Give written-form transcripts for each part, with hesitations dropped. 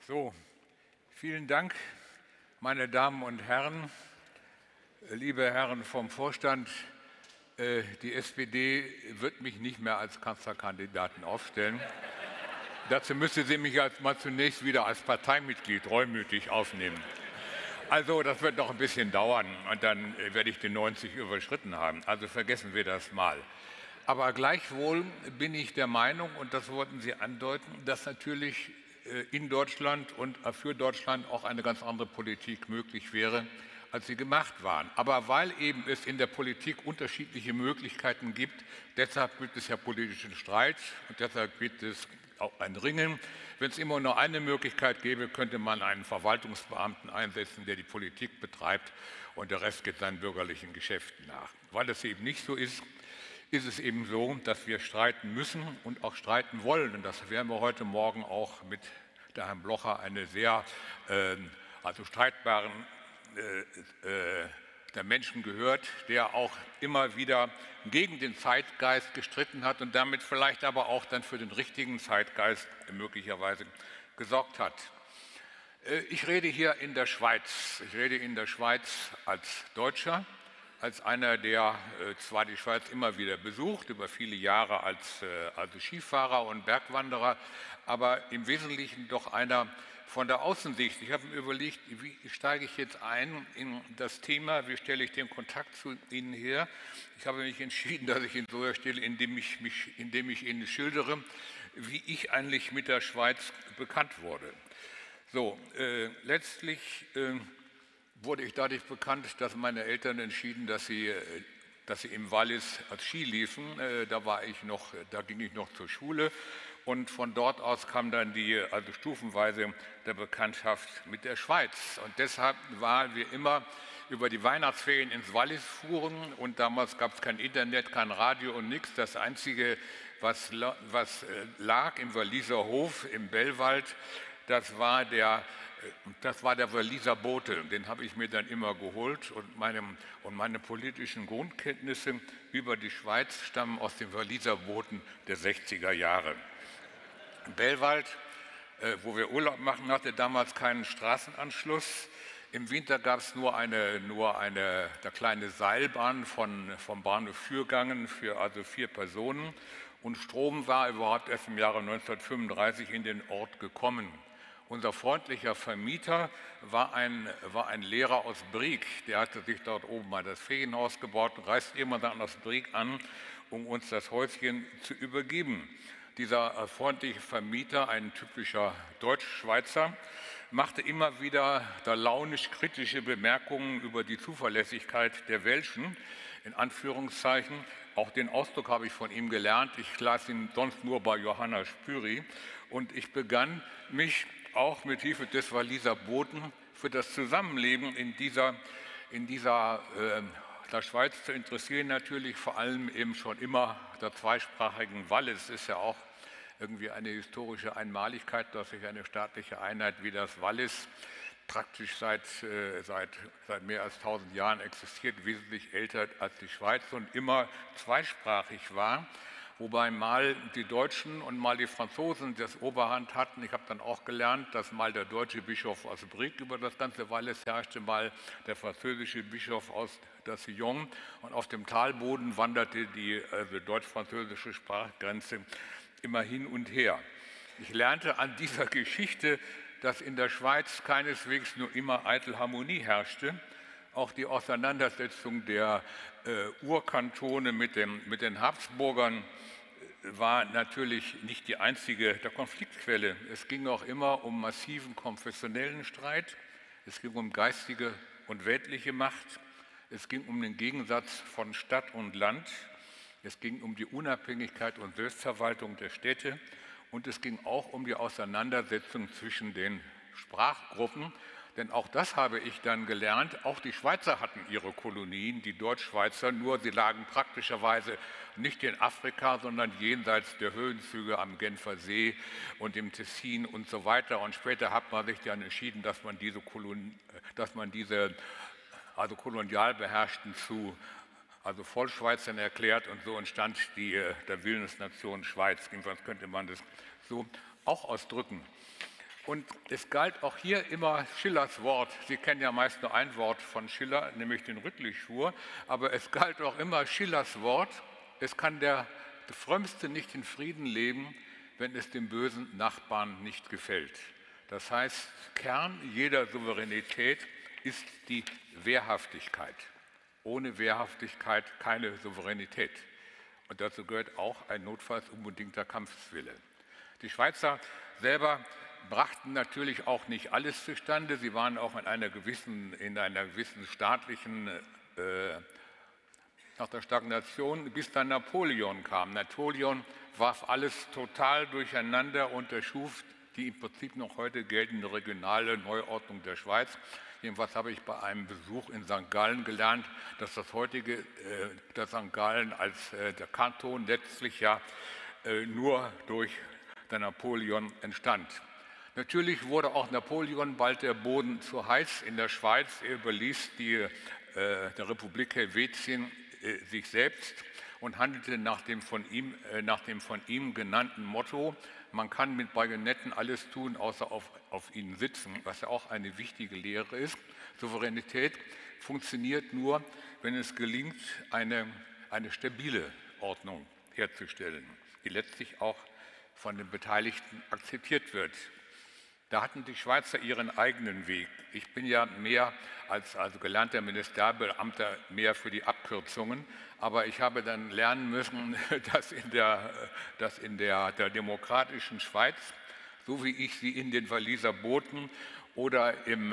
So, vielen Dank, meine Damen und Herren, liebe Herren vom Vorstand. Die SPD wird mich nicht mehr als Kanzlerkandidaten aufstellen. Dazu müsste sie mich mal zunächst wieder als Parteimitglied reumütig aufnehmen. Also das wird noch ein bisschen dauern und dann werde ich die 90 überschritten haben. Also vergessen wir das mal. Aber gleichwohl bin ich der Meinung, und das wollten Sie andeuten, dass natürlich in Deutschland und für Deutschland auch eine ganz andere Politik möglich wäre, als sie gemacht waren. Aber weil eben es in der Politik unterschiedliche Möglichkeiten gibt, deshalb gibt es ja politischen Streit und deshalb gibt es auch ein Ringen. Wenn es immer nur eine Möglichkeit gäbe, könnte man einen Verwaltungsbeamten einsetzen, der die Politik betreibt und der Rest geht seinen bürgerlichen Geschäften nach. Weil das eben nicht so ist, ist es eben so, dass wir streiten müssen und auch streiten wollen. Und das werden wir heute Morgen auch mit der Herrn Blocher eine sehr streitbaren der Menschen gehört, der auch immer wieder gegen den Zeitgeist gestritten hat und damit vielleicht aber auch dann für den richtigen Zeitgeist möglicherweise gesorgt hat. Ich rede hier in der Schweiz. Ich rede in der Schweiz als Deutscher, als einer, der zwar die Schweiz immer wieder besucht, über viele Jahre als Skifahrer und Bergwanderer, aber im Wesentlichen doch einer von der Außensicht. Ich habe mir überlegt, wie steige ich jetzt ein in das Thema, wie stelle ich den Kontakt zu Ihnen her. Ich habe mich entschieden, dass ich ihn so herstelle, indem ich Ihnen schildere, wie ich eigentlich mit der Schweiz bekannt wurde. So, letztlich wurde ich dadurch bekannt, dass meine Eltern entschieden, dass sie im Wallis als Ski liefen. Da ging ich noch zur Schule und von dort aus kam dann stufenweise der Bekanntschaft mit der Schweiz. Und deshalb waren wir immer über die Weihnachtsferien ins Wallis fuhren und damals gab es kein Internet, kein Radio und nichts. Das Einzige, was lag im Walliser Hof im Bellwald, das war der Walliser Bote, den habe ich mir dann immer geholt und meine politischen Grundkenntnisse über die Schweiz stammen aus den Walliser Booten der 60er Jahre. Bellwald, wo wir Urlaub machen, hatte damals keinen Straßenanschluss. Im Winter gab es nur eine kleine Seilbahn vom Bahnhof Fürgangen für 4 Personen und Strom war überhaupt erst im Jahre 1935 in den Ort gekommen. Unser freundlicher Vermieter war ein Lehrer aus Brieg, der hatte sich dort oben mal das Ferienhaus gebaut und reiste immer dann aus Brieg an, um uns das Häuschen zu übergeben. Dieser freundliche Vermieter, ein typischer Deutsch-Schweizer, machte immer wieder launisch-kritische Bemerkungen über die Zuverlässigkeit der Welschen, in Anführungszeichen. Auch den Ausdruck habe ich von ihm gelernt. Ich las ihn sonst nur bei Johanna Spyri. Und ich begann mich auch mit Hilfe des Walliser Boten für das Zusammenleben in der Schweiz zu interessieren, natürlich vor allem eben schon immer der zweisprachigen Wallis. Ist ja auch irgendwie eine historische Einmaligkeit, dass sich eine staatliche Einheit wie das Wallis praktisch seit mehr als 1000 Jahren existiert, wesentlich älter als die Schweiz und immer zweisprachig war. Wobei mal die Deutschen und mal die Franzosen das Oberhand hatten. Ich habe dann auch gelernt, dass mal der deutsche Bischof aus Brieg über das ganze Wallis herrschte, mal der französische Bischof aus der Sillon. Und auf dem Talboden wanderte die deutsch-französische Sprachgrenze immer hin und her. Ich lernte an dieser Geschichte, dass in der Schweiz keineswegs nur immer eitel Harmonie herrschte. Auch die Auseinandersetzung der Urkantone mit den Habsburgern war natürlich nicht die einzige der Konfliktquelle. Es ging auch immer um massiven konfessionellen Streit, es ging um geistige und weltliche Macht, es ging um den Gegensatz von Stadt und Land, es ging um die Unabhängigkeit und Selbstverwaltung der Städte und es ging auch um die Auseinandersetzung zwischen den Sprachgruppen. Denn auch das habe ich dann gelernt, auch die Schweizer hatten ihre Kolonien, die Deutschschweizer, nur sie lagen praktischerweise nicht in Afrika, sondern jenseits der Höhenzüge am Genfer See und im Tessin und so weiter. Und später hat man sich dann entschieden, dass man diese kolonial beherrschten zu Vollschweizern erklärt und so entstand der Willensnation Schweiz. Jedenfalls könnte man das so auch ausdrücken. Und es galt auch hier immer Schillers Wort. Sie kennen ja meist nur ein Wort von Schiller, nämlich den Rüttlischwur. Aber es galt auch immer Schillers Wort. Es kann der Frömmste nicht in Frieden leben, wenn es dem bösen Nachbarn nicht gefällt. Das heißt, Kern jeder Souveränität ist die Wehrhaftigkeit. Ohne Wehrhaftigkeit keine Souveränität. Und dazu gehört auch ein notfalls unbedingter Kampfwille. Die Schweizer selber brachten natürlich auch nicht alles zustande. Sie waren auch in einer gewissen staatlichen, nach der Stagnation, bis dann Napoleon kam. Napoleon warf alles total durcheinander und erschuf die im Prinzip noch heute geltende regionale Neuordnung der Schweiz. Jedenfalls habe ich bei einem Besuch in St. Gallen gelernt, dass das heutige das St. Gallen als der Kanton letztlich ja nur durch der Napoleon entstand. Natürlich wurde auch Napoleon bald der Boden zu heiß in der Schweiz. Er überließ der Republik Helvetien sich selbst und handelte nach dem von ihm genannten Motto: Man kann mit Bajonetten alles tun, außer auf ihnen sitzen, was ja auch eine wichtige Lehre ist. Souveränität funktioniert nur, wenn es gelingt, eine stabile Ordnung herzustellen, die letztlich auch von den Beteiligten akzeptiert wird. Da hatten die Schweizer ihren eigenen Weg. Ich bin ja mehr als gelernter Ministerialbeamter mehr für die Abkürzungen, aber ich habe dann lernen müssen, dass in der demokratischen Schweiz, so wie ich sie in den Walliser Booten oder im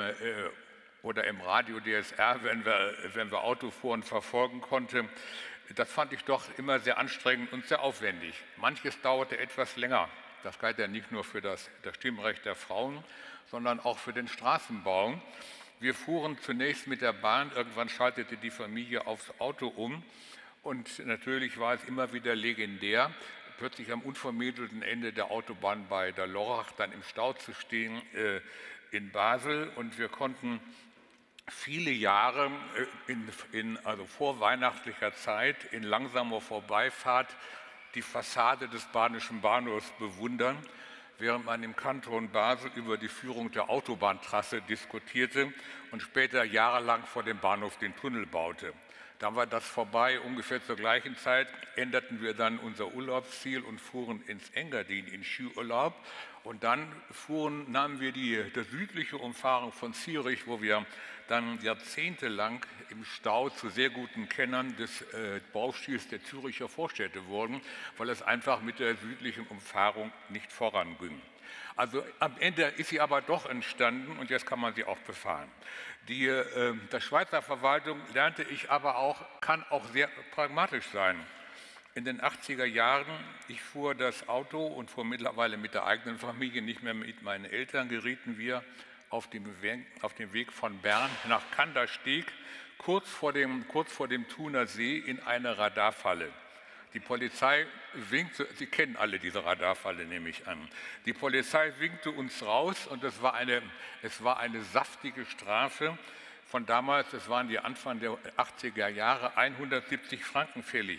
Radio DSR, wenn wir Auto fuhren, verfolgen konnte, das fand ich doch immer sehr anstrengend und sehr aufwendig. Manches dauerte etwas länger. Das galt ja nicht nur für das Stimmrecht der Frauen, sondern auch für den Straßenbau. Wir fuhren zunächst mit der Bahn, irgendwann schaltete die Familie aufs Auto um und natürlich war es immer wieder legendär, plötzlich am unvermittelten Ende der Autobahn bei der Lorach dann im Stau zu stehen in Basel, und wir konnten viele Jahre also vorweihnachtlicher Zeit in langsamer Vorbeifahrt die Fassade des Badischen Bahnhofs bewundern, während man im Kanton Basel über die Führung der Autobahntrasse diskutierte und später jahrelang vor dem Bahnhof den Tunnel baute. Dann war das vorbei. Ungefähr zur gleichen Zeit änderten wir dann unser Urlaubsziel und fuhren ins Engadin in Skiurlaub. Und dann nahmen wir die südliche Umfahrung von Zürich, wo wir dann jahrzehntelang im Stau zu sehr guten Kennern des Baustils der Züricher Vorstädte wurden, weil es einfach mit der südlichen Umfahrung nicht voranging. Also am Ende ist sie aber doch entstanden und jetzt kann man sie auch befahren. Der Schweizer Verwaltung lernte ich aber auch, kann auch sehr pragmatisch sein. In den 80er Jahren, ich fuhr das Auto und fuhr mittlerweile mit der eigenen Familie, nicht mehr mit meinen Eltern, gerieten wir auf dem Weg von Bern nach Kandersteg, kurz vor dem Thuner See, in eine Radarfalle. Die Polizei winkte, Sie kennen alle diese Radarfalle, nehme ich an. Die Polizei winkte uns raus und es war eine saftige Strafe von damals, es waren die Anfang der 80er Jahre, 170 Franken fällig.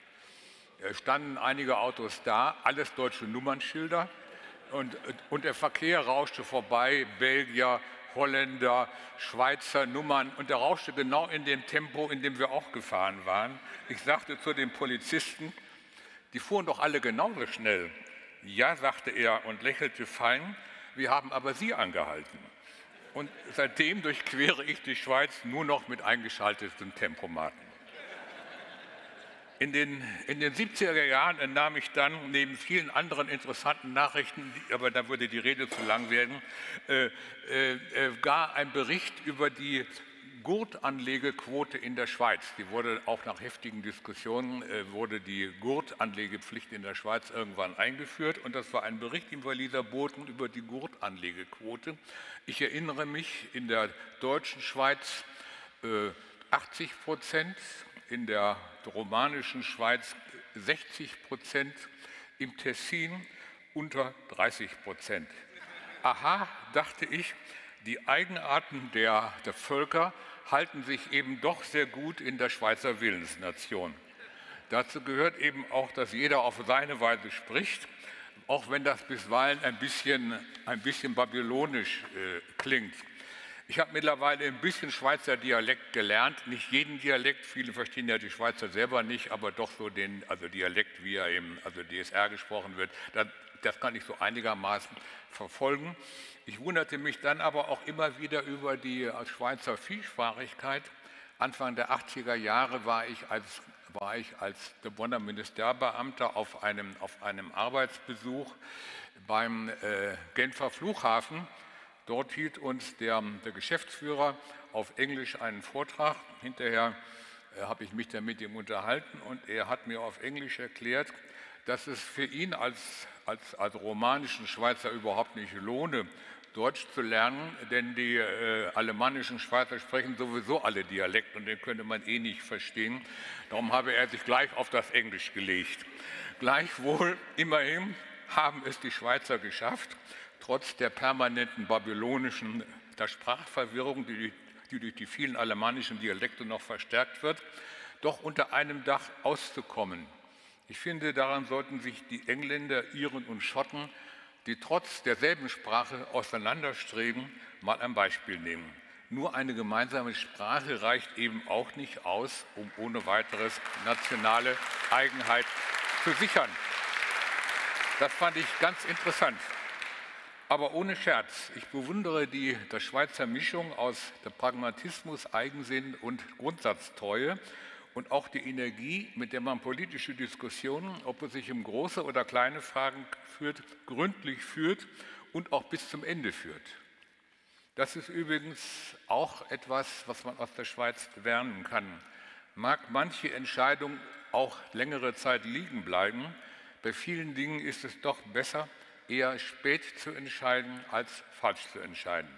Standen einige Autos da, alles deutsche Nummernschilder, und der Verkehr rauschte vorbei, Belgier, Holländer, Schweizer Nummern, und der rauschte genau in dem Tempo, in dem wir auch gefahren waren. Ich sagte zu den Polizisten, die fuhren doch alle genauso schnell. Ja, sagte er und lächelte fein, wir haben aber Sie angehalten. Und seitdem durchquere ich die Schweiz nur noch mit eingeschalteten Tempomaten. In den 70er Jahren entnahm ich dann neben vielen anderen interessanten Nachrichten, aber da würde die Rede zu lang werden, gar ein Bericht über die Gurtanlegequote in der Schweiz. Die wurde auch nach heftigen Diskussionen, wurde die Gurtanlegepflicht in der Schweiz irgendwann eingeführt, und das war ein Bericht im Walliser Boten über die Gurtanlegequote. Ich erinnere mich, in der deutschen Schweiz 80%, in der romanischen Schweiz 60%, im Tessin unter 30%. Aha, dachte ich, die Eigenarten der Völker halten sich eben doch sehr gut in der Schweizer Willensnation. Dazu gehört eben auch, dass jeder auf seine Weise spricht. auch wenn das bisweilen ein bisschen babylonisch klingt. Ich habe mittlerweile ein bisschen Schweizer Dialekt gelernt, nicht jeden Dialekt, viele verstehen ja die Schweizer selber nicht, aber doch so den Dialekt, wie er im DSR gesprochen wird, das kann ich so einigermaßen verfolgen. Ich wunderte mich dann aber auch immer wieder über die Schweizer Vielsprachigkeit. Anfang der 80er Jahre war ich als Bonner Ministerbeamter auf einem Arbeitsbesuch beim Genfer Flughafen. Dort hielt uns der Geschäftsführer auf Englisch einen Vortrag. Hinterher habe ich mich dann mit ihm unterhalten und er hat mir auf Englisch erklärt, dass es für ihn als romanischen Schweizer überhaupt nicht lohne, Deutsch zu lernen, denn die alemannischen Schweizer sprechen sowieso alle Dialekt und den könnte man eh nicht verstehen. Darum habe er sich gleich auf das Englisch gelegt. Gleichwohl, immerhin haben es die Schweizer geschafft, trotz der permanenten babylonischen Sprachverwirrung, die durch die vielen alemannischen Dialekte noch verstärkt wird, doch unter einem Dach auszukommen. Ich finde, daran sollten sich die Engländer, Iren und Schotten, die trotz derselben Sprache auseinanderstreben, mal ein Beispiel nehmen. Nur eine gemeinsame Sprache reicht eben auch nicht aus, um ohne weiteres nationale Eigenheit zu sichern. Das fand ich ganz interessant. Aber ohne Scherz, ich bewundere die Schweizer Mischung aus der Pragmatismus, Eigensinn und Grundsatztreue und auch die Energie, mit der man politische Diskussionen, ob es sich um große oder kleine Fragen führt, gründlich führt und auch bis zum Ende führt. Das ist übrigens auch etwas, was man aus der Schweiz lernen kann. Mag manche Entscheidung auch längere Zeit liegen bleiben, bei vielen Dingen ist es doch besser, eher spät zu entscheiden, als falsch zu entscheiden.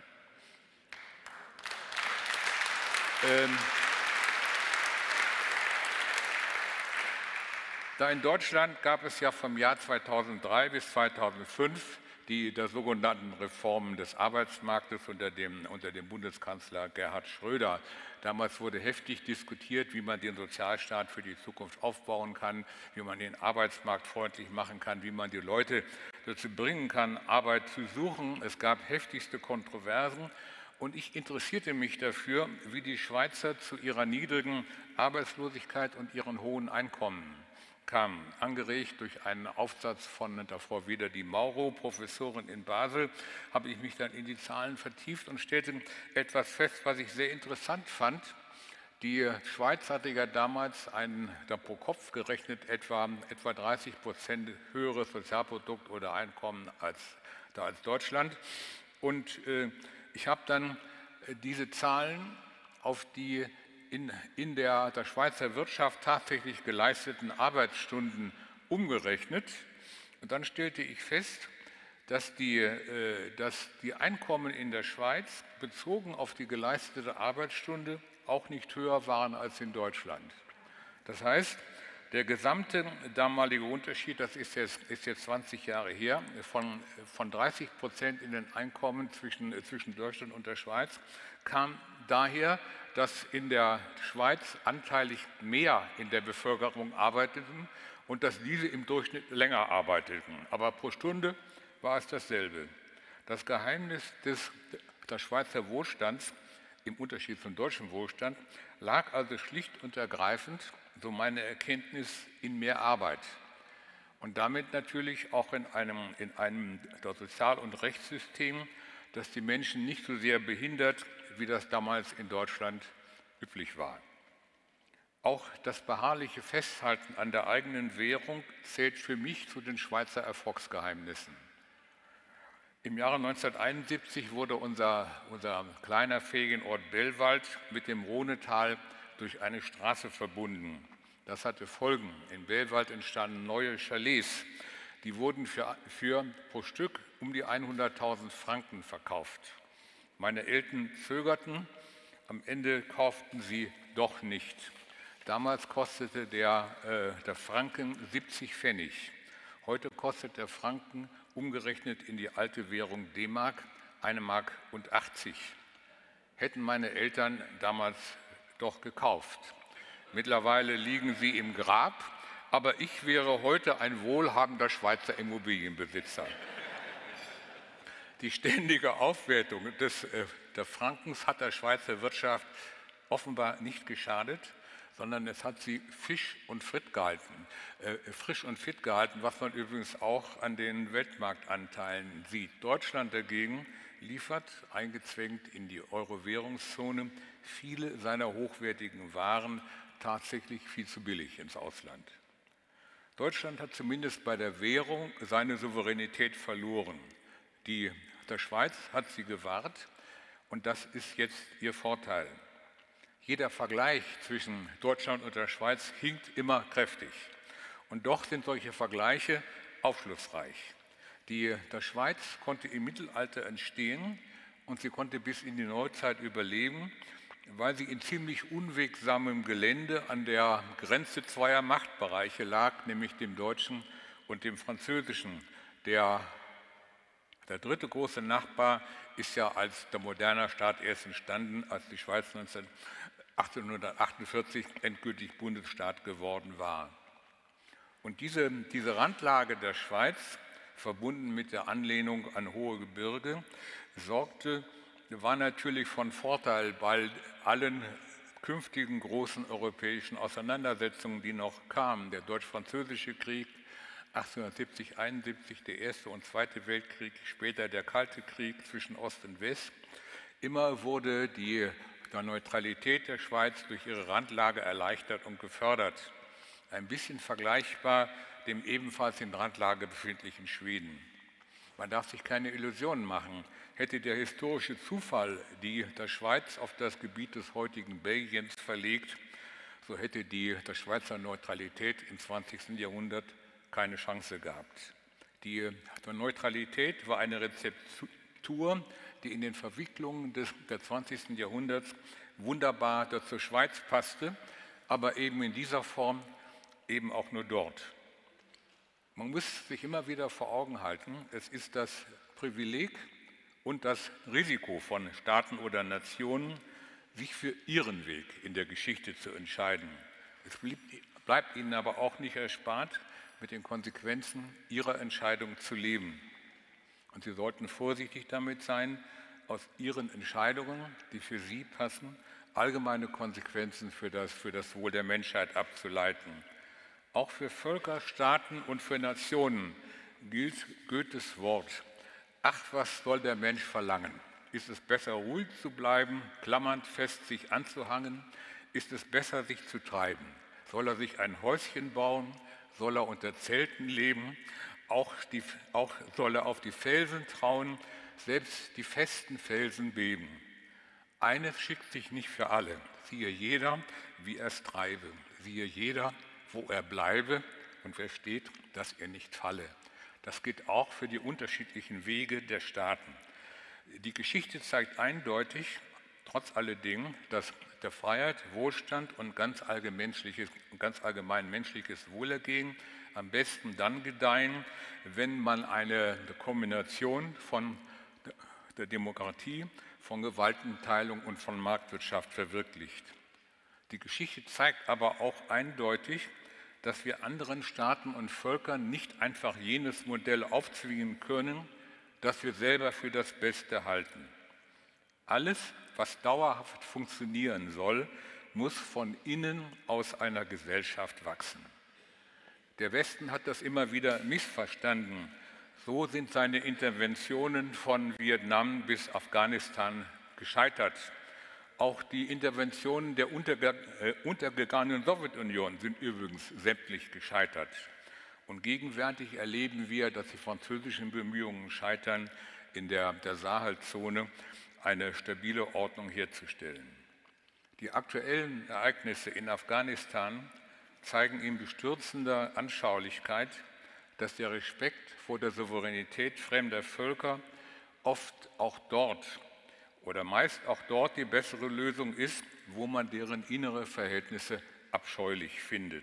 Da in Deutschland gab es ja vom Jahr 2003 bis 2005 der sogenannten Reformen des Arbeitsmarktes unter dem Bundeskanzler Gerhard Schröder. Damals wurde heftig diskutiert, wie man den Sozialstaat für die Zukunft aufbauen kann, wie man den Arbeitsmarkt freundlich machen kann, wie man die Leute dazu bringen kann, Arbeit zu suchen. Es gab heftigste Kontroversen und ich interessierte mich dafür, wie die Schweizer zu ihrer niedrigen Arbeitslosigkeit und ihren hohen Einkommen kamen. Angeregt durch einen Aufsatz von der Frau Weder-Di Mauro, Professorin in Basel, habe ich mich dann in die Zahlen vertieft und stellte etwas fest, was ich sehr interessant fand. Die Schweiz hatte ja damals da pro Kopf gerechnet etwa 30% höheres Sozialprodukt oder Einkommen als Deutschland. Und ich habe dann diese Zahlen auf die in der Schweizer Wirtschaft tatsächlich geleisteten Arbeitsstunden umgerechnet. Und dann stellte ich fest, dass die Einkommen in der Schweiz bezogen auf die geleistete Arbeitsstunde auch nicht höher waren als in Deutschland. Das heißt, der gesamte damalige Unterschied, das ist jetzt 20 Jahre her, von 30% in den Einkommen zwischen Deutschland und der Schweiz, kam daher, dass in der Schweiz anteilig mehr in der Bevölkerung arbeiteten und dass diese im Durchschnitt länger arbeiteten. Aber pro Stunde war es dasselbe. Das Geheimnis des Schweizer Wohlstands im Unterschied zum deutschen Wohlstand lag also schlicht und ergreifend, so meine Erkenntnis, in mehr Arbeit. Und damit natürlich auch in einem Sozial- und Rechtssystem, das die Menschen nicht so sehr behindert, wie das damals in Deutschland üblich war. Auch das beharrliche Festhalten an der eigenen Währung zählt für mich zu den Schweizer Erfolgsgeheimnissen. Im Jahre 1971 wurde unser kleiner Ferienort Bellwald mit dem Rhonetal durch eine Straße verbunden. Das hatte Folgen. In Bellwald entstanden neue Chalets. Die wurden für pro Stück um die 100.000 Franken verkauft. Meine Eltern zögerten, am Ende kauften sie doch nicht. Damals kostete der Franken 70 Pfennig. Heute kostet der Franken umgerechnet in die alte Währung D-Mark 1,80 Mark. Hätten meine Eltern damals doch gekauft. Mittlerweile liegen sie im Grab, aber ich wäre heute ein wohlhabender Schweizer Immobilienbesitzer. Die ständige Aufwertung der Frankens hat der Schweizer Wirtschaft offenbar nicht geschadet, sondern es hat sie frisch und fit gehalten, was man übrigens auch an den Weltmarktanteilen sieht. Deutschland dagegen liefert, eingezwängt in die Euro-Währungszone, viele seiner hochwertigen Waren tatsächlich viel zu billig ins Ausland. Deutschland hat zumindest bei der Währung seine Souveränität verloren. Der Schweiz hat sie gewahrt und das ist jetzt ihr Vorteil. Jeder Vergleich zwischen Deutschland und der Schweiz hinkt immer kräftig. Und doch sind solche Vergleiche aufschlussreich. Der Schweiz konnte im Mittelalter entstehen und sie konnte bis in die Neuzeit überleben, weil sie in ziemlich unwegsamem Gelände an der Grenze zweier Machtbereiche lag, nämlich dem deutschen und dem französischen. Der dritte große Nachbar ist ja als der moderne Staat erst entstanden, als die Schweiz 1848 endgültig Bundesstaat geworden war. Und diese Randlage der Schweiz, verbunden mit der Anlehnung an hohe Gebirge, war natürlich von Vorteil bei allen künftigen großen europäischen Auseinandersetzungen, die noch kamen. Der Deutsch-Französische Krieg 1870-71, der Erste und Zweite Weltkrieg, später der Kalte Krieg zwischen Ost und West. Immer wurde die Neutralität der Schweiz durch ihre Randlage erleichtert und gefördert. Ein bisschen vergleichbar dem ebenfalls in Randlage befindlichen Schweden. Man darf sich keine Illusionen machen. Hätte der historische Zufall die der Schweiz auf das Gebiet des heutigen Belgiens verlegt, so hätte der Schweizer Neutralität im 20. Jahrhundert keine Chance gehabt. Die Neutralität war eine Rezeptur, die in den Verwicklungen des 20. Jahrhunderts wunderbar zur Schweiz passte, aber eben in dieser Form eben auch nur dort. Man muss sich immer wieder vor Augen halten, es ist das Privileg und das Risiko von Staaten oder Nationen, sich für ihren Weg in der Geschichte zu entscheiden. Es bleibt ihnen aber auch nicht erspart, mit den Konsequenzen ihrer Entscheidung zu leben. Und sie sollten vorsichtig damit sein, aus ihren Entscheidungen, die für sie passen, allgemeine Konsequenzen für das Wohl der Menschheit abzuleiten. Auch für Völker, Staaten und für Nationen gilt Goethes Wort: Ach, was soll der Mensch verlangen? Ist es besser, ruhig zu bleiben, klammernd fest sich anzuhangen? Ist es besser, sich zu treiben? Soll er sich ein Häuschen bauen? Soll er unter Zelten leben? Auch soll er auf die Felsen trauen, selbst die festen Felsen beben. Eines schickt sich nicht für alle, siehe jeder, wie er es treibe, siehe jeder, wo er bleibe und wer steht, dass er nicht falle. Das gilt auch für die unterschiedlichen Wege der Staaten. Die Geschichte zeigt eindeutig, trotz alledem, dass der Freiheit, Wohlstand und ganz allgemein menschliches Wohlergehen am besten dann gedeihen, wenn man eine Kombination von der Demokratie, von Gewaltenteilung und von Marktwirtschaft verwirklicht. Die Geschichte zeigt aber auch eindeutig, dass wir anderen Staaten und Völkern nicht einfach jenes Modell aufzwingen können, das wir selber für das Beste halten. Alles, was dauerhaft funktionieren soll, muss von innen aus einer Gesellschaft wachsen. Der Westen hat das immer wieder missverstanden. So sind seine Interventionen von Vietnam bis Afghanistan gescheitert. Auch die Interventionen der untergegangenen Sowjetunion sind übrigens sämtlich gescheitert. Und gegenwärtig erleben wir, dass die französischen Bemühungen scheitern, in der Sahelzone eine stabile Ordnung herzustellen. Die aktuellen Ereignisse in Afghanistan zeigen in bestürzender Anschaulichkeit, dass der Respekt vor der Souveränität fremder Völker oft auch dort oder meist auch dort die bessere Lösung ist, wo man deren innere Verhältnisse abscheulich findet.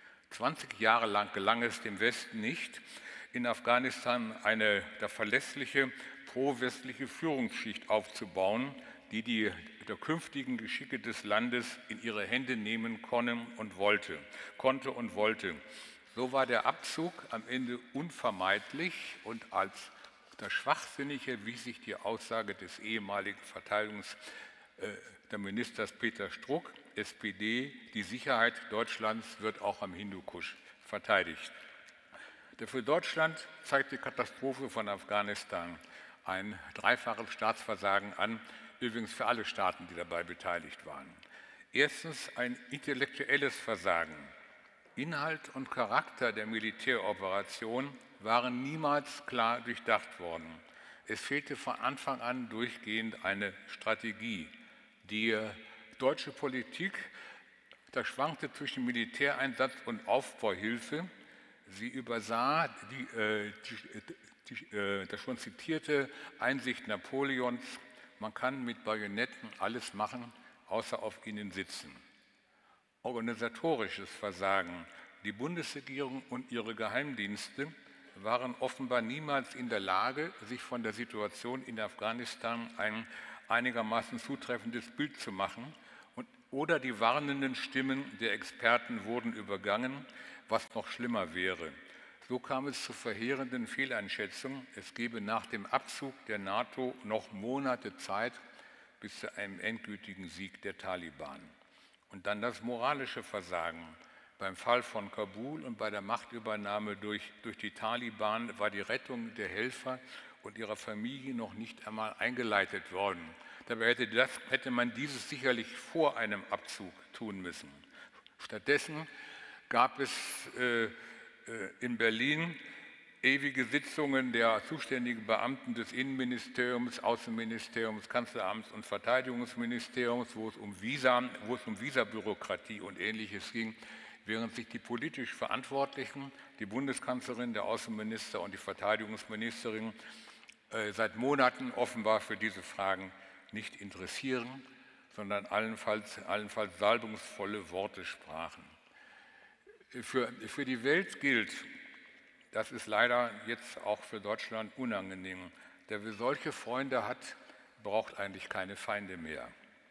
20 Jahre lang gelang es dem Westen nicht, in Afghanistan eine verlässliche, pro-westliche Führungsschicht aufzubauen, die der künftigen Geschicke des Landes in ihre Hände nehmen konnte und wollte. So war der Abzug am Ende unvermeidlich und als das Schwachsinnige wies sich die Aussage des ehemaligen Verteidigungsministers Peter Struck, SPD, die Sicherheit Deutschlands wird auch am Hindukusch verteidigt. Für Deutschland zeigt die Katastrophe von Afghanistan ein dreifaches Staatsversagen an, übrigens für alle Staaten, die dabei beteiligt waren. Erstens ein intellektuelles Versagen. Inhalt und Charakter der Militäroperation waren niemals klar durchdacht worden. Es fehlte von Anfang an durchgehend eine Strategie. Die deutsche Politik, da schwankte zwischen Militäreinsatz und Aufbauhilfe. Sie übersah das schon zitierte Einsicht Napoleons, man kann mit Bajonetten alles machen, außer auf ihnen sitzen. Organisatorisches Versagen. Die Bundesregierung und ihre Geheimdienste waren offenbar niemals in der Lage, sich von der Situation in Afghanistan ein einigermaßen zutreffendes Bild zu machen, oder die warnenden Stimmen der Experten wurden übergangen, was noch schlimmer wäre. So kam es zu verheerenden Fehleinschätzungen. Es gebe nach dem Abzug der NATO noch Monate Zeit bis zu einem endgültigen Sieg der Taliban. Und dann das moralische Versagen. Beim Fall von Kabul und bei der Machtübernahme durch die Taliban war die Rettung der Helfer und ihrer Familie noch nicht einmal eingeleitet worden. Dabei hätte man dieses sicherlich vor einem Abzug tun müssen. Stattdessen gab es in Berlin ewige Sitzungen der zuständigen Beamten des Innenministeriums, Außenministeriums, Kanzleramts und Verteidigungsministeriums, wo es um Visabürokratie und Ähnliches ging, während sich die politisch Verantwortlichen, die Bundeskanzlerin, der Außenminister und die Verteidigungsministerin seit Monaten offenbar für diese Fragen nicht interessieren, sondern allenfalls salbungsvolle Worte sprachen. Für die Welt gilt, das ist leider jetzt auch für Deutschland unangenehm, der wer solche Freunde hat, braucht eigentlich keine Feinde mehr.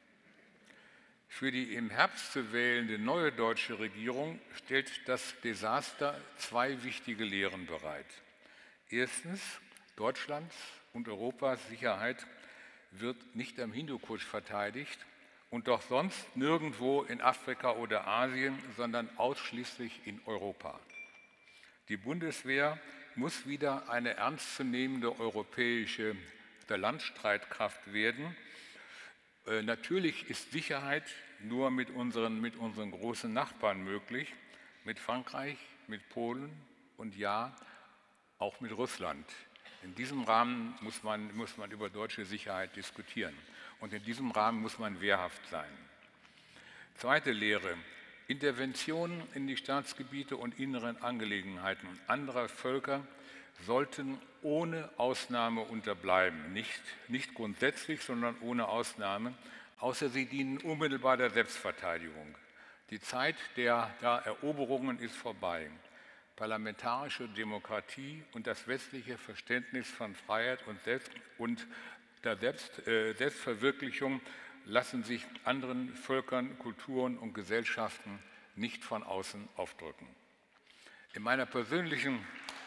Für die im Herbst zu wählende neue deutsche Regierung stellt das Desaster zwei wichtige Lehren bereit. Erstens, Deutschlands und Europas Sicherheit wird nicht am Hindukusch verteidigt und doch sonst nirgendwo in Afrika oder Asien, sondern ausschließlich in Europa. Die Bundeswehr muss wieder eine ernstzunehmende europäische Landstreitkraft werden. Natürlich ist Sicherheit nur mit unseren großen Nachbarn möglich, mit Frankreich, mit Polen und ja, auch mit Russland. In diesem Rahmen muss man über deutsche Sicherheit diskutieren und in diesem Rahmen muss man wehrhaft sein. Zweite Lehre: Interventionen in die Staatsgebiete und inneren Angelegenheiten anderer Völker sollten ohne Ausnahme unterbleiben, nicht grundsätzlich, sondern ohne Ausnahme, außer sie dienen unmittelbar der Selbstverteidigung. Die Zeit der Eroberungen ist vorbei. Parlamentarische Demokratie und das westliche Verständnis von Freiheit und der Selbstverwirklichung lassen sich anderen Völkern, Kulturen und Gesellschaften nicht von außen aufdrücken. In meiner persönlichen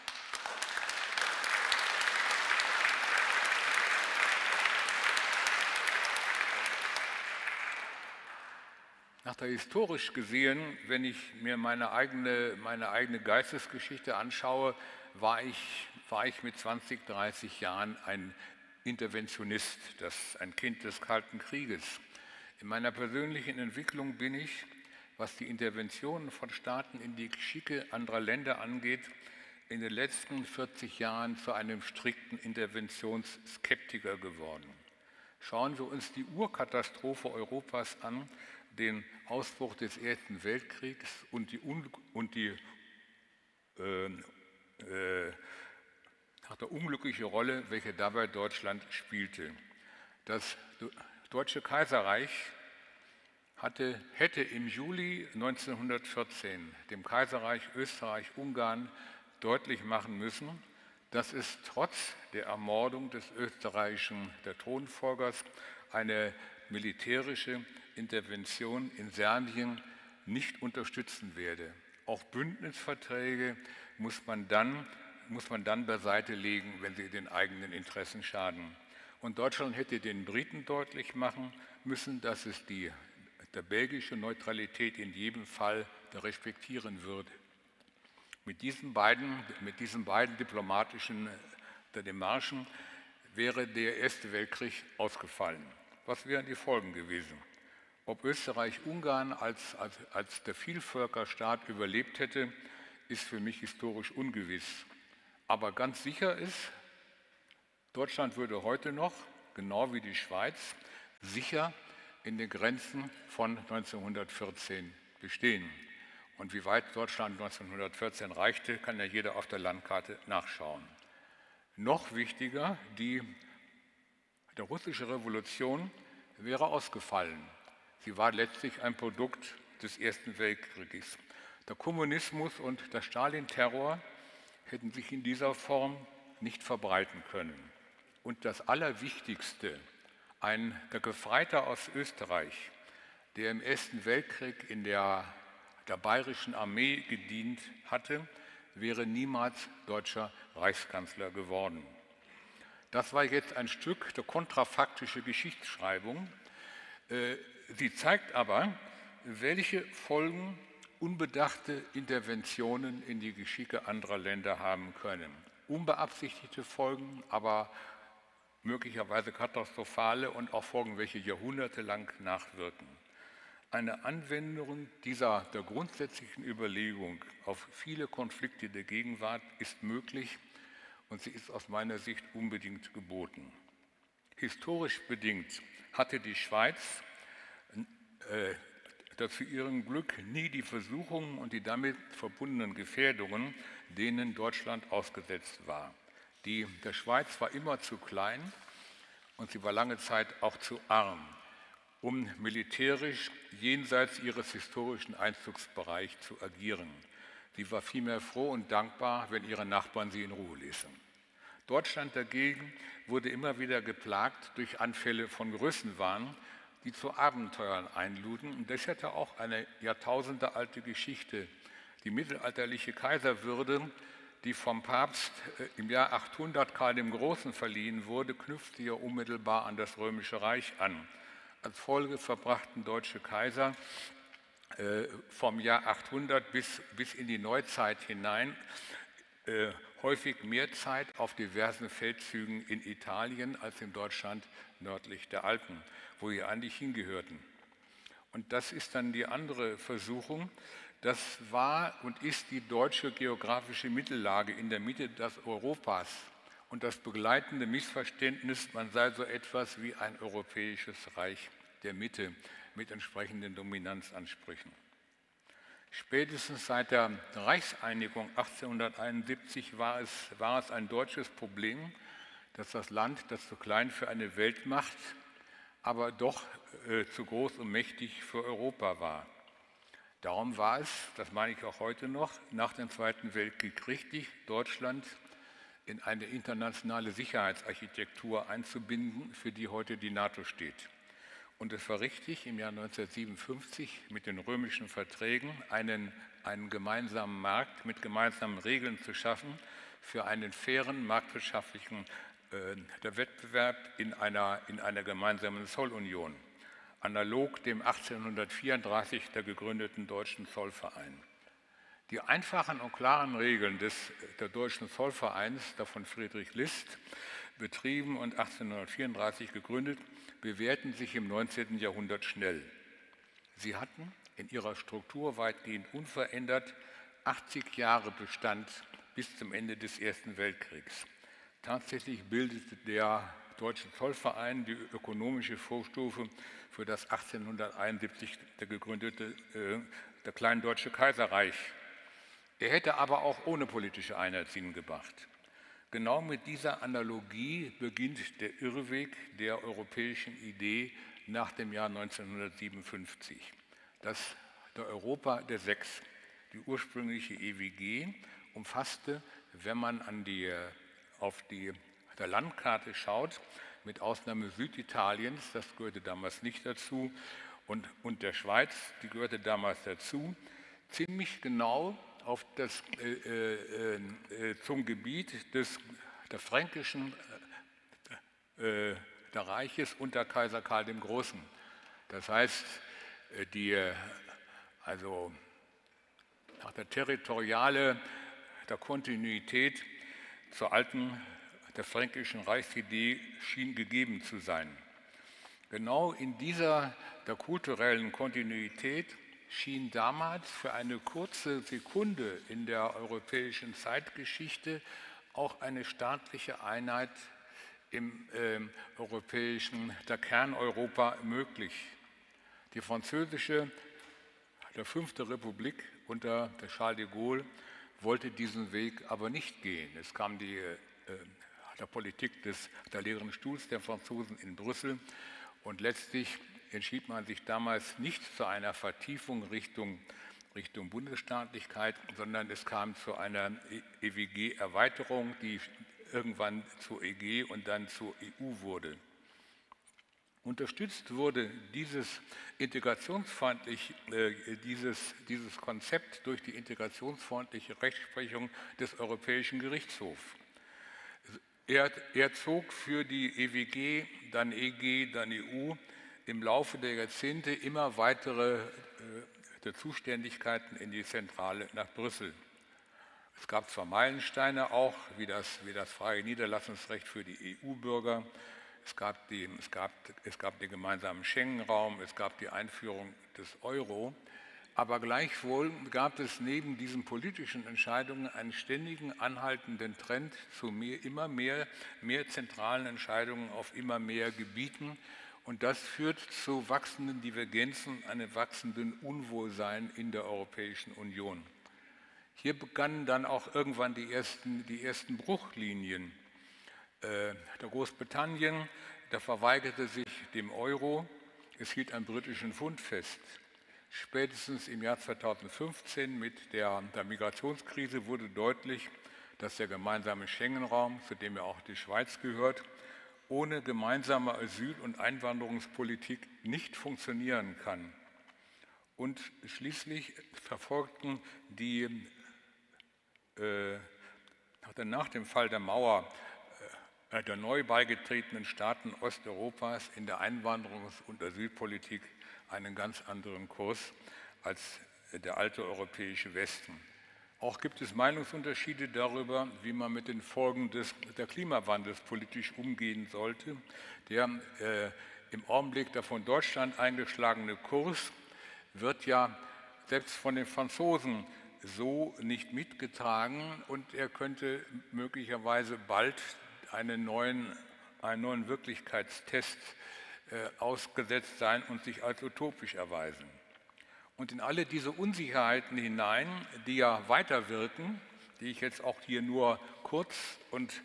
Nach der historisch gesehen, wenn ich mir meine eigene Geistesgeschichte anschaue, war ich mit 20, 30 Jahren ein Interventionist, ein Kind des Kalten Krieges. In meiner persönlichen Entwicklung bin ich, was die Interventionen von Staaten in die Geschicke anderer Länder angeht, in den letzten 40 Jahren zu einem strikten Interventionsskeptiker geworden. Schauen wir uns die Urkatastrophe Europas an, den Ausbruch des Ersten Weltkriegs und die unglückliche Rolle, welche dabei Deutschland spielte. Das Deutsche Kaiserreich hätte im Juli 1914 dem Kaiserreich Österreich-Ungarn deutlich machen müssen, dass es trotz der Ermordung des der Thronfolgers eine militärische Intervention in Serbien nicht unterstützen werde. Auch Bündnisverträge muss man dann beiseite legen, wenn sie den eigenen Interessen schaden. Und Deutschland hätte den Briten deutlich machen müssen, dass es der belgische Neutralität in jedem Fall respektieren würde. Mit diesen beiden diplomatischen Demarchen wäre der Erste Weltkrieg ausgefallen. Was wären die Folgen gewesen? Ob Österreich-Ungarn als der Vielvölkerstaat überlebt hätte, ist für mich historisch ungewiss. Aber ganz sicher ist, Deutschland würde heute noch, genau wie die Schweiz, sicher in den Grenzen von 1914 bestehen. Und wie weit Deutschland 1914 reichte, kann ja jeder auf der Landkarte nachschauen. Noch wichtiger, die russische Revolution wäre ausgefallen. Sie war letztlich ein Produkt des Ersten Weltkrieges. Der Kommunismus und der Stalin-Terror hätten sich in dieser Form nicht verbreiten können. Und das Allerwichtigste, der Gefreiter aus Österreich, der im Ersten Weltkrieg in der bayerischen Armee gedient hatte, wäre niemals deutscher Reichskanzler geworden. Das war jetzt ein Stück der kontrafaktische Geschichtsschreibung. Sie zeigt aber, welche Folgen unbedachte Interventionen in die Geschicke anderer Länder haben können. Unbeabsichtigte Folgen, aber möglicherweise katastrophale und auch Folgen, welche jahrhundertelang nachwirken. Eine Anwendung der grundsätzlichen Überlegung auf viele Konflikte der Gegenwart ist möglich und sie ist aus meiner Sicht unbedingt geboten. Historisch bedingt hatte die Schweiz zu ihrem Glück nie die Versuchungen und die damit verbundenen Gefährdungen, denen Deutschland ausgesetzt war. Der Schweiz war immer zu klein und sie war lange Zeit auch zu arm, um militärisch jenseits ihres historischen Einzugsbereichs zu agieren. Sie war vielmehr froh und dankbar, wenn ihre Nachbarn sie in Ruhe ließen. Deutschland dagegen wurde immer wieder geplagt durch Anfälle von Größenwahn, die zu Abenteuern einluden. Und das hatte auch eine jahrtausendealte Geschichte. Die mittelalterliche Kaiserwürde, die vom Papst im Jahr 800 Karl dem Großen verliehen wurde, knüpfte ja unmittelbar an das Römische Reich an. Als Folge verbrachten deutsche Kaiser vom Jahr 800 bis in die Neuzeit hinein häufig mehr Zeit auf diversen Feldzügen in Italien als in Deutschland nördlich der Alpen, wo sie eigentlich hingehörten. Und das ist dann die andere Versuchung. Das war und ist die deutsche geografische Mittellage in der Mitte des Europas und das begleitende Missverständnis, man sei so etwas wie ein europäisches Reich der Mitte mit entsprechenden Dominanzansprüchen. Spätestens seit der Reichseinigung 1871 war es ein deutsches Problem, dass das Land, das zu klein für eine Weltmacht, aber doch zu groß und mächtig für Europa war. Darum war es, das meine ich auch heute noch, nach dem Zweiten Weltkrieg richtig, Deutschland in eine internationale Sicherheitsarchitektur einzubinden, für die heute die NATO steht. Und es war richtig, im Jahr 1957 mit den römischen Verträgen einen gemeinsamen Markt mit gemeinsamen Regeln zu schaffen für einen fairen marktwirtschaftlichen Wettbewerb in einer gemeinsamen Zollunion, analog dem 1834 der gegründeten Deutschen Zollverein. Die einfachen und klaren Regeln der Deutschen Zollvereins, der von Friedrich List betrieben und 1834 gegründet, bewährten sich im 19. Jahrhundert schnell. Sie hatten in ihrer Struktur weitgehend unverändert 80 Jahre Bestand bis zum Ende des Ersten Weltkriegs. Tatsächlich bildete der Deutsche Zollverein die ökonomische Vorstufe für das 1871 gegründete der Kleindeutsche Kaiserreich. Er hätte aber auch ohne politische Einheit Sinn gemacht. Genau mit dieser Analogie beginnt der Irrweg der europäischen Idee nach dem Jahr 1957. Der Europa der Sechs, die ursprüngliche EWG, umfasste, wenn man auf der Landkarte schaut, mit Ausnahme Süditaliens, das gehörte damals nicht dazu, und der Schweiz, die gehörte damals dazu, ziemlich genau zum Gebiet der fränkischen der Reiches unter Kaiser Karl dem Großen. Das heißt, also nach der der Kontinuität der fränkischen Reichsidee schien gegeben zu sein. Genau in der kulturellen Kontinuität schien damals für eine kurze Sekunde in der europäischen Zeitgeschichte auch eine staatliche Einheit der Kerneuropa möglich. Die französische, der Fünfte Republik unter der Charles de Gaulle wollte diesen Weg aber nicht gehen. Es kam der Politik der leeren Stuhls der Franzosen in Brüssel und letztlich entschied man sich damals nicht zu einer Vertiefung Richtung Bundesstaatlichkeit, sondern es kam zu einer EWG-Erweiterung, die irgendwann zur EG und dann zur EU wurde. Unterstützt wurde dieses Konzept durch die integrationsfreundliche Rechtsprechung des Europäischen Gerichtshofs. Er zog für die EWG, dann EG, dann EU im Laufe der Jahrzehnte immer weitere Zuständigkeiten in die Zentrale nach Brüssel. Es gab zwar Meilensteine auch, wie das freie Niederlassungsrecht für die EU-Bürger, es gab den gemeinsamen Schengen-Raum, es gab die Einführung des Euro, aber gleichwohl gab es neben diesen politischen Entscheidungen einen ständigen anhaltenden Trend zu immer mehr zentralen Entscheidungen auf immer mehr Gebieten. Und das führt zu wachsenden Divergenzen, einem wachsenden Unwohlsein in der Europäischen Union. Hier begannen dann auch irgendwann die ersten Bruchlinien. Der Großbritannien, der verweigerte sich dem Euro, es hielt am britischen Pfund fest. Spätestens im Jahr 2015 mit der Migrationskrise wurde deutlich, dass der gemeinsame Schengen-Raum, zu dem ja auch die Schweiz gehört, ohne gemeinsame Asyl- und Einwanderungspolitik nicht funktionieren kann. Und schließlich verfolgten nach dem Fall der Mauer der neu beigetretenen Staaten Osteuropas in der Einwanderungs- und Asylpolitik einen ganz anderen Kurs als der alte europäische Westen. Auch gibt es Meinungsunterschiede darüber, wie man mit den Folgen der Klimawandels politisch umgehen sollte. Der im Augenblick der von Deutschland eingeschlagene Kurs wird ja selbst von den Franzosen so nicht mitgetragen und er könnte möglicherweise bald einen neuen Wirklichkeitstest ausgesetzt sein und sich als utopisch erweisen. Und in alle diese Unsicherheiten hinein, die ja weiterwirken, die ich jetzt auch hier nur kurz und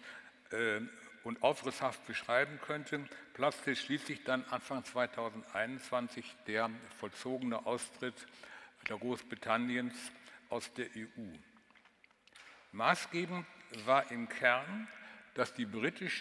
aufrisshaft beschreiben könnte, platzte schließlich dann Anfang 2021 der vollzogene Austritt der Großbritanniens aus der EU. Maßgebend war im Kern, dass der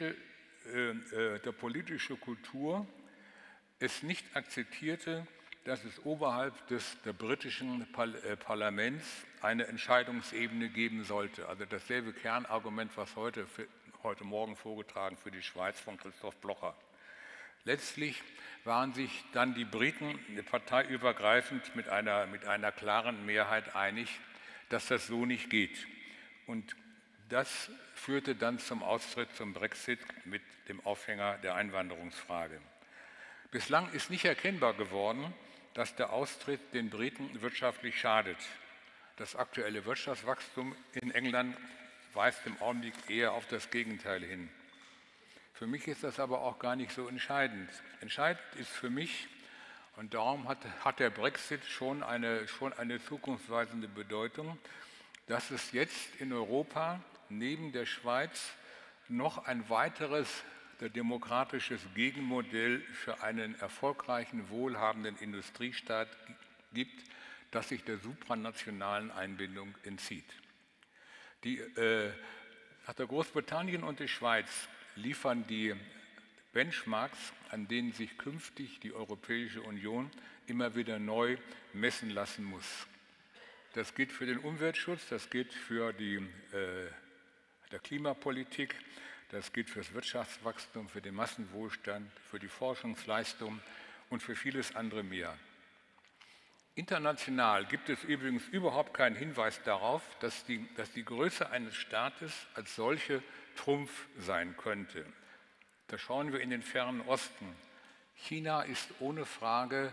politische Kultur es nicht akzeptierte, dass es oberhalb der britischen Parlaments eine Entscheidungsebene geben sollte. Also dasselbe Kernargument, was heute Morgen vorgetragen für die Schweiz von Christoph Blocher. Letztlich waren sich dann die Briten parteiübergreifend mit einer klaren Mehrheit einig, dass das so nicht geht. Und das führte dann zum Austritt, zum Brexit mit dem Aufhänger der Einwanderungsfrage. Bislang ist nicht erkennbar geworden, dass der Austritt den Briten wirtschaftlich schadet. Das aktuelle Wirtschaftswachstum in England weist im Augenblick eher auf das Gegenteil hin. Für mich ist das aber auch gar nicht so entscheidend. Entscheidend ist für mich, und darum hat der Brexit schon eine zukunftsweisende Bedeutung, dass es jetzt in Europa neben der Schweiz noch ein weiteres demokratisches Gegenmodell für einen erfolgreichen, wohlhabenden Industriestaat gibt, das sich der supranationalen Einbindung entzieht. Nach der Großbritannien und die Schweiz liefern die Benchmarks, an denen sich künftig die Europäische Union immer wieder neu messen lassen muss. Das gilt für den Umweltschutz, das gilt für der Klimapolitik, das gilt für das Wirtschaftswachstum, für den Massenwohlstand, für die Forschungsleistung und für vieles andere mehr. International gibt es übrigens überhaupt keinen Hinweis darauf, dass die Größe eines Staates als solche Trumpf sein könnte. Da schauen wir in den fernen Osten. China ist ohne Frage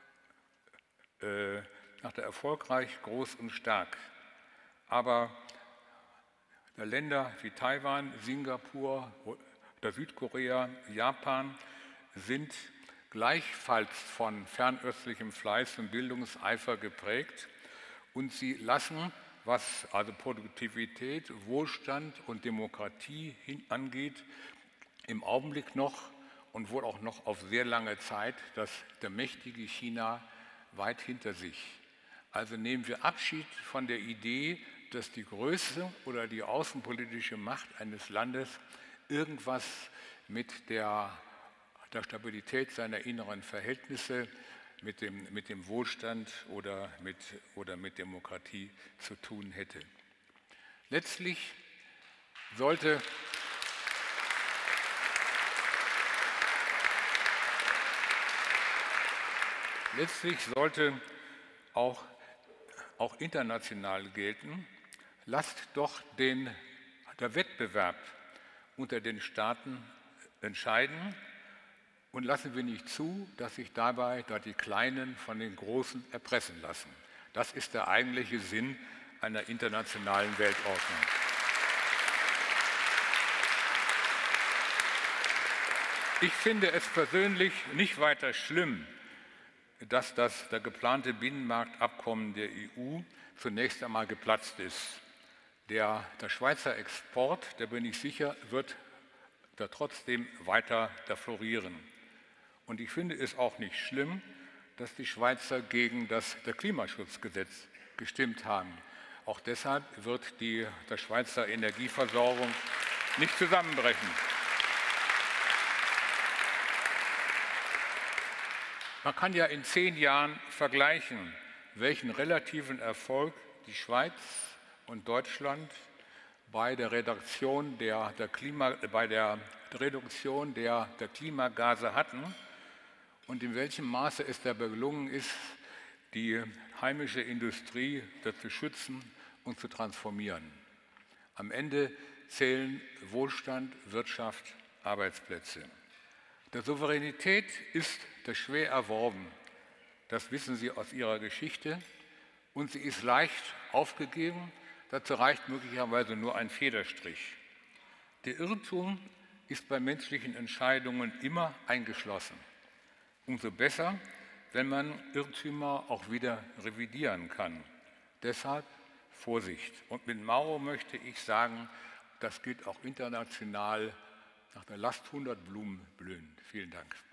erfolgreich, groß und stark. Aber Länder wie Taiwan, Singapur oder Südkorea, Japan sind gleichfalls von fernöstlichem Fleiß und Bildungseifer geprägt und sie lassen, was also Produktivität, Wohlstand und Demokratie angeht, im Augenblick noch und wohl auch noch auf sehr lange Zeit der mächtige China weit hinter sich. Also nehmen wir Abschied von der Idee, dass die Größe oder die außenpolitische Macht eines Landes irgendwas mit der Stabilität seiner inneren Verhältnisse, mit dem Wohlstand oder mit Demokratie zu tun hätte. Letztlich sollte auch international gelten, lasst doch der Wettbewerb unter den Staaten entscheiden und lassen wir nicht zu, dass sich dabei die Kleinen von den Großen erpressen lassen. Das ist der eigentliche Sinn einer internationalen Weltordnung. Ich finde es persönlich nicht weiter schlimm, dass der geplante Binnenmarktabkommen der EU zunächst einmal geplatzt ist. Der Schweizer Export, da bin ich sicher, wird da trotzdem weiter florieren. Und ich finde es auch nicht schlimm, dass die Schweizer gegen das Klimaschutzgesetz gestimmt haben. Auch deshalb wird die Schweizer Energieversorgung nicht zusammenbrechen. Man kann ja in 10 Jahren vergleichen, welchen relativen Erfolg die Schweiz und Deutschland bei der Reduktion der Klimagase hatten und in welchem Maße es dabei gelungen ist, die heimische Industrie zu schützen und zu transformieren. Am Ende zählen Wohlstand, Wirtschaft, Arbeitsplätze. Der Souveränität ist das schwer erworben, das wissen Sie aus Ihrer Geschichte, und sie ist leicht aufgegeben, dazu reicht möglicherweise nur ein Federstrich. Der Irrtum ist bei menschlichen Entscheidungen immer eingeschlossen. Umso besser, wenn man Irrtümer auch wieder revidieren kann. Deshalb Vorsicht. Und mit Mao möchte ich sagen, das gilt auch international, lasst 100 Blumen blühen. Vielen Dank.